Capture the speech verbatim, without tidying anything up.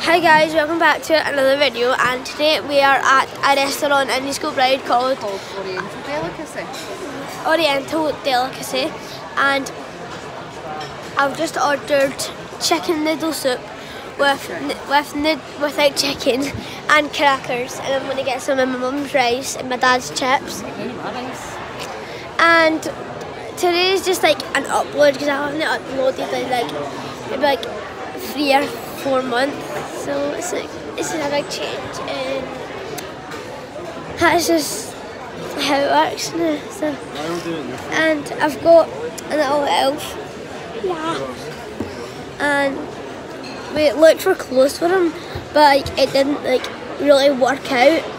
Hi guys, welcome back to another video, and today we are at a restaurant in East Kilbride called, called Oriental Delicacy. Oriental Delicacy, and I've just ordered chicken noodle soup with with without chicken and crackers, and I'm going to get some of my mum's rice and my dad's chips. And today's just like an upload because I haven't uploaded in like maybe like three or four months, so it's like it's a big change, and that's just how it works now. So, and I've got a little elf, yeah, and we looked for clothes for him, but like it didn't like really work out.